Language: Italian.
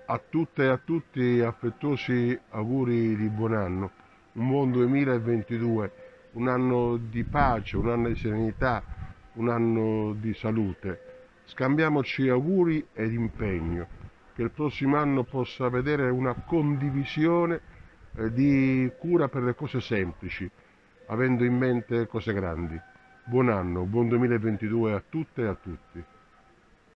A tutte e a tutti affettuosi auguri di buon anno, un buon 2022, un anno di pace, un anno di serenità, un anno di salute. Scambiamoci auguri ed impegno, che il prossimo anno possa vedere una condivisione di cura per le cose semplici, avendo in mente cose grandi. Buon anno, buon 2022 a tutte e a tutti.